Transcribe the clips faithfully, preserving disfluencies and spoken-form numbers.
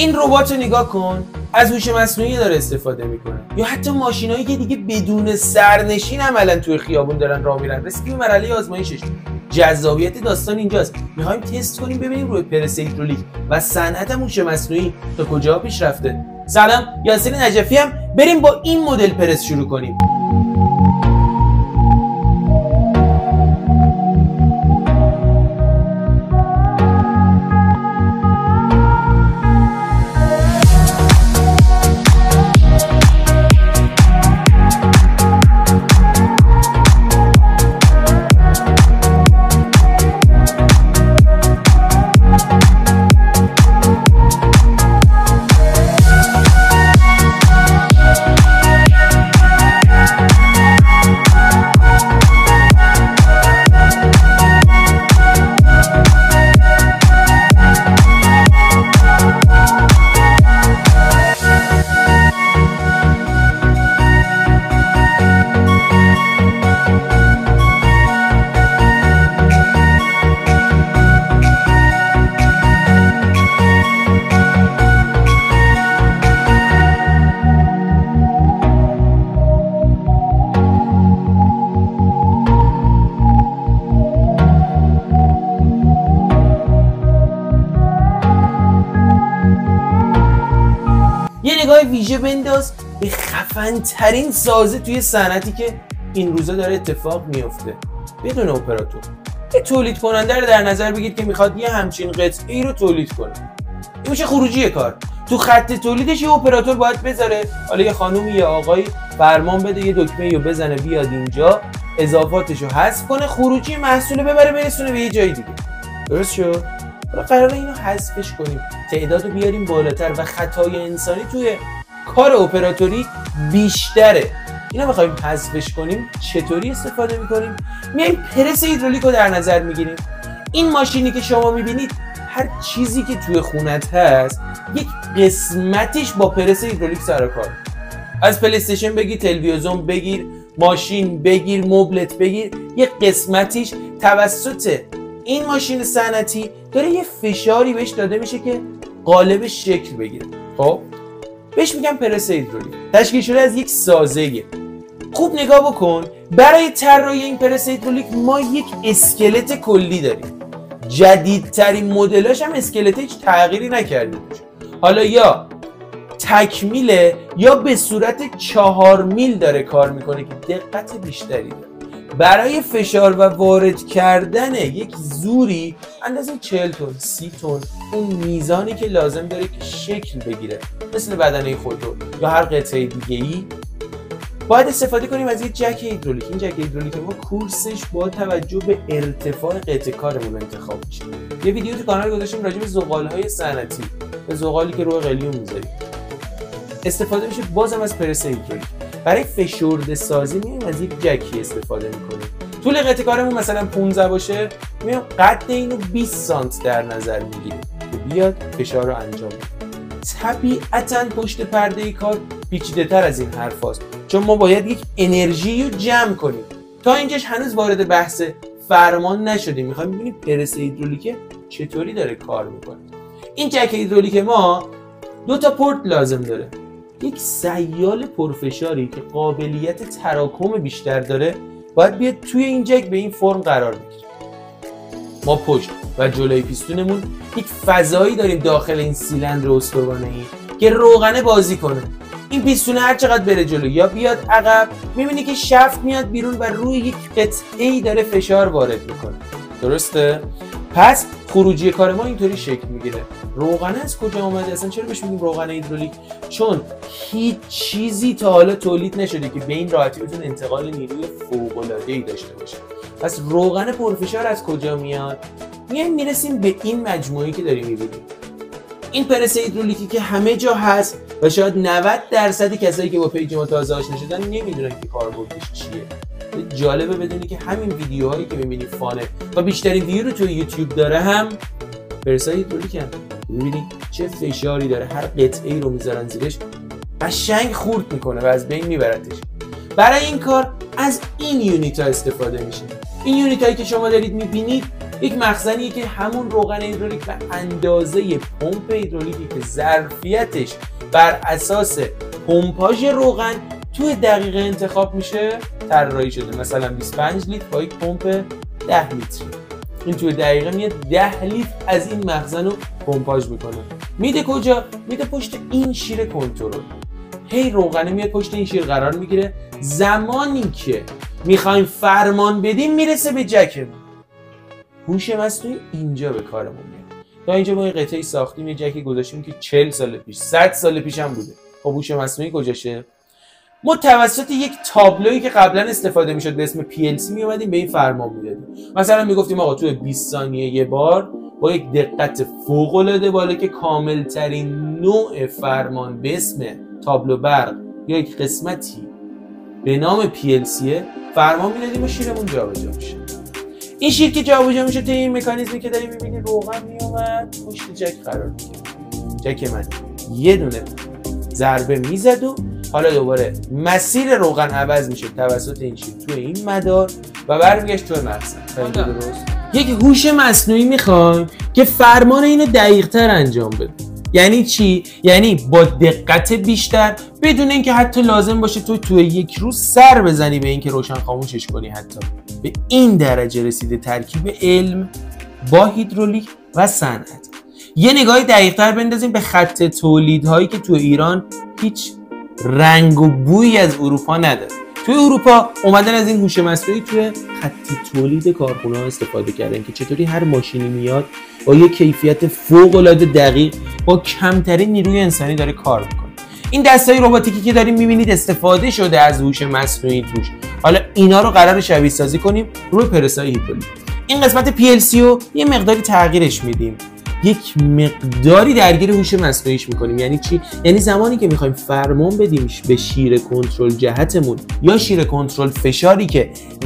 این ربات رو نگاه کن، از هوش مصنوعی داره استفاده میکنه. یا حتی ماشینایی که دیگه بدون سرنشین عملا توی خیابون دارن راه میرن. رسیدیم به مرحله آزمایشش. جذابیت داستان اینجاست، میخوایم تست کنیم ببینیم روی پرس هیدرولیک و صنعت هوش مصنوعی تا کجا پیش رفته. سلام، یاسر نجفی هم. بریم با این مدل پرس شروع کنیم. یه نگاه ویژه بنداز به خفن ترین سازه توی صنعتی که این روزا داره اتفاق میفته بدون اپراتور. یه تولید کننده رو در نظر بگید که میخواد یه همچین قطعه‌ای رو تولید کنه. این میشه خروجی کار. تو خط تولیدش یه اپراتور باید بذاره، حالا یه خانومی یا آقایی فرمان بده یه دکمه رو بزنه بیاد اینجا، اضافاتش رو حذف کنه، خروجی محصول ببره برسونه به یه جای دیگه. درست شد؟ حالا قراره اینو حذفش کنیم، تعداد رو بیاریم بالاتر و خطای انسانی توی کار اپراتوری بیشتره. اینو بخوایم حذفش کنیم چطوری استفاده میکنیم؟ میایم پرس هیدرولیک رو در نظر میگیریم. این ماشینی که شما میبینید، هر چیزی که توی خونت هست یک قسمتیش با پرس هیدرولیک سر کار. از پلی استیشن بگیر، تلویزیون بگیر، ماشین بگیر، مبلت بگیر، یک قسمتیش توسط این ماشین صنعتی داره یه فشاری بهش داده میشه که قالبش شکل بگیره. خب بهش میگم پرس هیدرولیک. تشکیل شده از یک سازه. خوب نگاه بکن، برای طراحی این پرس هیدرولیک ما یک اسکلت کلی داریم. جدیدترین مدلاش هم اسکلت هیچ تغییری نکرده. حالا یا تکمیله یا به صورت چهار میل داره کار میکنه که دقت بیشتری داره. برای فشار و وارد کردن یک زوری اندازه چهل تن، سی تن، اون میزانی که لازم داره که شکل بگیره مثل بدنه خودرو یا هر قطعه دیگه ای، باید استفاده کنیم از یک جک هیدرولیک. این جک هیدرولیک ما کورسش با توجه به ارتفاع قطعه کارمون انتخاب میشه. یه ویدیو تو کانال گذاشتیم راجع به زغال‌های صنعتی، به زغالی که روی قلیون میذاریم. استفاده میشه بازم از پرس هیدرولیک. برای فشرده سازی میایم از یک جکی استفاده میکنیم. طول قطعه کارمون مثلا پانزده باشه، میایم قد اینو بیست سانتی در نظر میگیریم که بیاد فشار رو انجام بده. طبیعتاً پشت پرده کار پیچیده تر از این حرف هست، چون ما باید یک انرژی رو جمع کنیم. تا اینجاش هنوز وارد بحث فرمان نشدیم، میخوایم ببینیم پرس هیدرولیک چطوری داره کار میکنه. این جک هیدرولیک ما دو تا پورت لازم داره. یک سیال پرفشاری که قابلیت تراکم بیشتر داره باید بیاد توی این جک به این فرم قرار بگیره. ما پشت و جلوی پیستونمون یک فضایی داریم داخل این سیلندر استوانه‌ای که روغنه بازی کنه. این پیستونه هر چقدر بره جلو یا بیاد عقب، میبینی که شفت میاد بیرون و روی یک قطعه‌ای داره فشار وارد میکنه. درسته؟ پس خروجی کار ما اینطوری شکل میگیره. روغنه از کجا اومده؟ اصلا چرا بهش میگیم روغن هیدرولیک؟ چون هیچ چیزی تا حالا تولید نشده که به این راحتی بتونه انتقال نیروی فوق‌العاده‌ای داشته باشه. پس روغن پرفشار از کجا میاد؟ میایم میرسیم به این مجموعه‌ای که داریم میبینیم. این پرس هیدرولیکی که همه جا هست و شاید نود درصد کسایی که با پیج ما تازه آشنا شدن نمیدونن که کاربردش چیه. جالبه بدونی که همین ویدیوهایی که میبینی فانه و بیشترین ویو رو تو یوتیوب داره هم پرس هیدرولیک هم. میبینی چه فشاری داره، هر قطعه‌ای رو میذارن زیرش قشنگ خورد میکنه و از بین میبرتش. برای این کار از این یونیت ها استفاده میشه. این یونیت هایی که شما دارید میبینید یک مخزنیه که همون روغن هیدرولیک به اندازه پمپ هیدرولیکی که ظرفیتش بر اساس پمپاژ روغن توی دقیقه انتخاب میشه طراحی شده. مثلا بیست و پنج لیتر با یک پمپ ده لیتر، این توی دقیقه میاد ده لیتر از این مخزن رو پمپاژ میکنه. میده کجا؟ میده پشت این شیر کنترل. هی روغنه میاد پشت این شیر قرار میگیره، زمانی که میخوایم فرمان بدیم میرسه به جکمون. هوش مصنوعی اینجا به کارمون میاد. تا اینجا ما یه قطعه ساختیم، یه جکی گذاشتیم که چهل سال پیش، صد سال پیش هم بوده. خب هوش مصنوعی کجاشه؟ ما توسط یک تابلویی که قبلا استفاده میشد به اسم پی ال سی می اومدیم به این فرمان میدادیم. مثلا میگفتیم آقا توی بیست ثانیه یه بار با یک دقت فوق العاده بالا که کامل ترین نوع فرمان به اسم تابلو برق یا یک قسمتی به نام پی ال سی فرمان میدادیم و شیرمون جابجا میشه. این شیر که جابجا میشه طی این مکانیزمی که داریم میبینی روغن میومد پشت جک قرار میگیره. جک من یه دونه ضربه میزد و حالا دوباره مسیر روغن عوض میشه توسط این شیر توی این مدار و برمیگشت توی مخزن. درست؟ یک هوش مصنوعی میخوایم که فرمان اینو دقیق تر انجام بده. یعنی چی؟ یعنی با دقت بیشتر، بدون اینکه حتی لازم باشه تو توی یک روز سر بزنی به اینکه روشن خاموشش کنی. حتی به این درجه رسیده ترکیب علم با هیدرولیک و صنعت. یه نگاهی دقیق تر بندازیم به خط تولیدهایی که تو ایران هیچ رنگ و بویی از اروپا نداره. توی اروپا اومدن از این هوش مصنوعی توی خط تولید کارخونه‌ها استفاده کردن که چطوری هر ماشینی میاد با یه کیفیت فوق‌العاده دقیق با کمترین نیروی انسانی داره کار میکنه. این دستای رباتیکی که داریم میبینید استفاده شده از هوش مصنوعی توش. حالا اینا رو قرار شبیه سازی کنیم روی پرس‌های هیدرولیک. این قسمت پی ال سی رو یه مقداری تغییرش میدیم، یک مقداری درگیر هوش مصنوعیش میکنیم. یعنی چی؟ یعنی زمانی که میخوایم فرمان بدیم به شیر کنترل جهتمون یا شیر کنترل فشاری که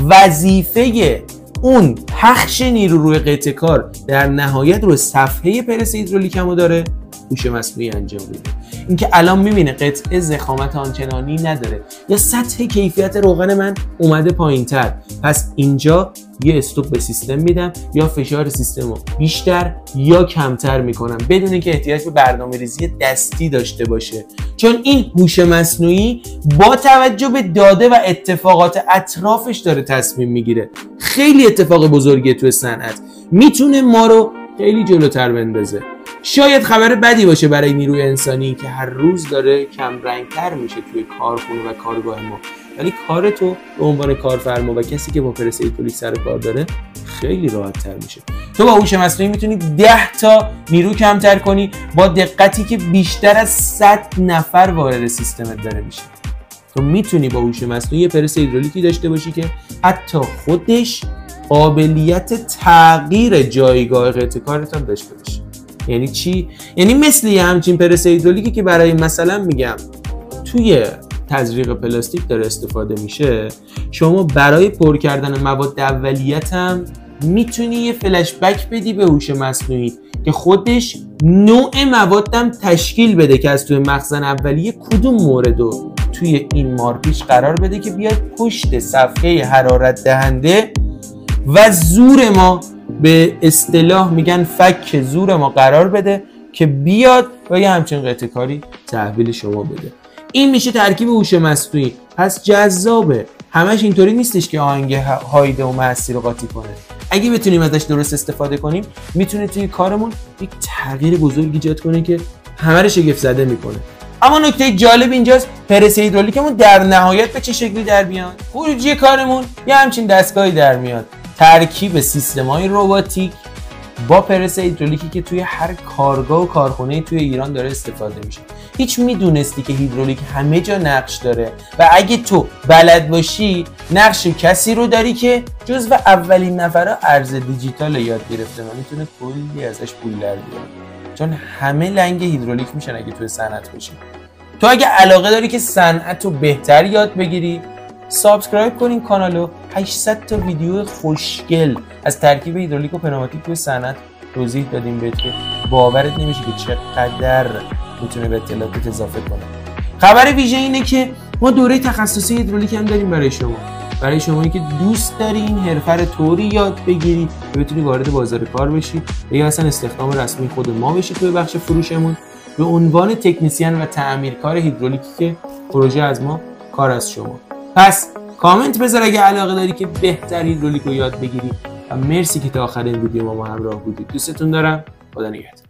وظیفه اون پخش نیرو روی قطع کار در نهایت روی صفحه پرس هیدرولیک هم داره، هوش مصنوعی انجام میده. اینکه الان میبینه قطعه ضخامت آنچنانی نداره یا سطح کیفیت روغن من اومده پایینتر، پس اینجا یه استوب به سیستم میدم یا فشار سیستم رو بیشتر یا کمتر میکنم بدون اینکه احتیاج به برنامه‌ریزی دستی داشته باشه. چون این هوش مصنوعی با توجه به داده و اتفاقات اطرافش داره تصمیم میگیره. خیلی اتفاق بزرگیه توی صنعت، میتونه ما رو خیلی جلوتر بندازه. شاید خبر بدی باشه برای نیروی انسانی که هر روز داره کم رنگتر میشه توی کارخونه و کارگاه ما، ولی کار تو به عنوان کارفرما و کسی که با پرس هیدرولیک سر کار داره خیلی راحت تر میشه. تو با هوش مصنوعی میتونی ده تا نیرو کمتر کنی با دقتی که بیشتر از صد نفر وارد سیستمت داره میشه. تو میتونی با هوش مصنوعی پرس هیدرولیکی داشته باشی که حتی خودش قابلیت تغییر جایگاه قطع کارت هم داشته باشه. یعنی چی؟ یعنی مثل یه همچین پرس هیدرولیکی که برای مثلا میگم توی تزریق پلاستیک داره استفاده میشه، شما برای پر کردن مواد اولیت هم میتونی یه فلش بک بدی به هوش مصنوعی که خودش نوع موادم تشکیل بده که از توی مخزن اولیه کدوم مورد رو توی این مارپیچ قرار بده که بیاد پشت صفحه حرارت دهنده و زور ما، به اصطلاح میگن فک زور ما، قرار بده که بیاد و یه همچین قطع کاری تحویل شما بده. این میشه ترکیب هوش مصنوعی. پس جذابه، همش اینطوری نیستش که آهنگ هایده و مهستی رو قاطی کنه. اگه بتونیم ازش درست استفاده کنیم میتونه توی کارمون یک تغییر بزرگ ایجاد کنه که همه رو شگفت زده میکنه. اما نکته جالب اینجاست پرس هیدرولیکمون در نهایت به چه شکلی در میاد؟ خروجی کارمون یه همچین دستگاهی در میاد، ترکیب سیستم‌های رباتیک با پرس هیدرولیکی که توی هر کارگاه و کارخونه توی ایران داره استفاده میشه. هیچ میدونستی که هیدرولیک همه جا نقش داره و اگه تو بلد باشی نقش کسی رو داری که جزو اولین نفره ارز دیجیتال یاد گرفته و میتونه کلی ازش پول در بیاره، چون همه لنگ هیدرولیک میشن اگه توی صنعت باشی. تو اگه علاقه داری که صنعت رو بهتر یاد بگیری، سابسکرایب کنین کانالو. هشتصد تا ویدیو خوشگل از ترکیب هیدرولیک و پنوماتیک توی صنعت توضیح دادیم بهت که باورت نمیشه که چقدر میتونه به اطلاعاتت اضافه کنه. خبر ویژه اینه که ما دوره تخصصی هیدرولیک هم داریم برای شما. برای شمایی که دوست داری این حرفه رو طوری یاد بگیری که بتونی وارد بازار کار بشی یا اصلا استخدام رسمی خود ما بشی توی بخش فروشمون به عنوان تکنسین و تعمیرکار هیدرولیکی که پروژه از ما کار از شما. پس کامنت بذار اگه علاقه داری که بهتر هیدرولیک رو یاد بگیری و مرسی که تا آخر این ویدیو ما, ما همراه بودید. دوستتون دارم. خدا نگهدار.